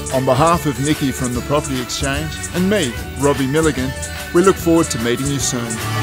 On behalf of Nikki from the Property Exchange and me, Robbie Milligan, we look forward to meeting you soon.